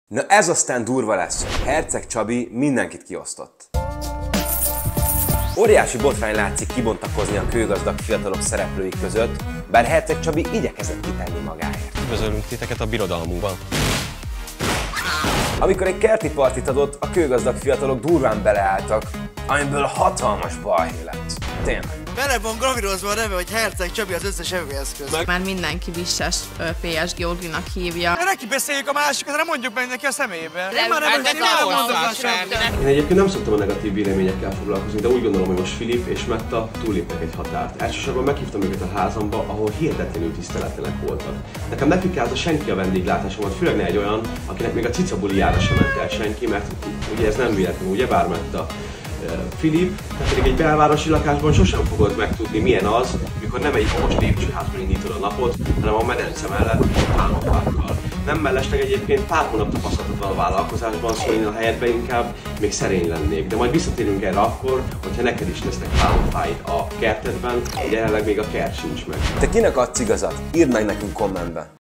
Na ez aztán durva lesz. Herceg Csabi mindenkit kiosztott. Óriási botrány látszik kibontakozni a kőgazdag fiatalok szereplői között, bár Herceg Csabi igyekezett kitenni magáért. Üdvözölünk titeket a birodalmunkban. Amikor egy kerti partit adott, a kőgazdag fiatalok durván beleálltak, amiből hatalmas balhé lett. Tényleg. Bele van gravírozva a neve, hogy Herceg Csabi az összes evőeszköz. Már mindenki Visses PS Georginak hívja. De neki beszéljük a másikat, nem mondjuk meg neki a személyébe. Én már Én egyébként nem szoktam a negatív véleményekkel foglalkozni, de úgy gondolom, hogy most Filip és Metta túlléptek egy határt. Elsősorban meghívtam őket a házamba, ahol hihetetlenül tiszteletlenek voltak. Nekem ne fikázza senki a vendéglátásomat, főleg ne egy olyan, akinek még a cicabulijára sem ment el senki, mert ugye ez nem véletlenül, ugye bár Metta. Filip, pedig egy belvárosi lakásban sosem fogod megtudni, milyen az, mikor nem egy okos lépcsőházban indítod a napot, hanem a medence mellett pálmafákkal. Nem mellesleg egyébként pár hónap tapasztalatot van a vállalkozásban, szóval én a helyedben inkább még szerény lennék. De majd visszatérünk erre akkor, hogyha neked is lesznek pálmafáid a kertedben, jelenleg még a kert sincs meg. Te kinek adsz igazat? Írd meg nekünk kommentbe.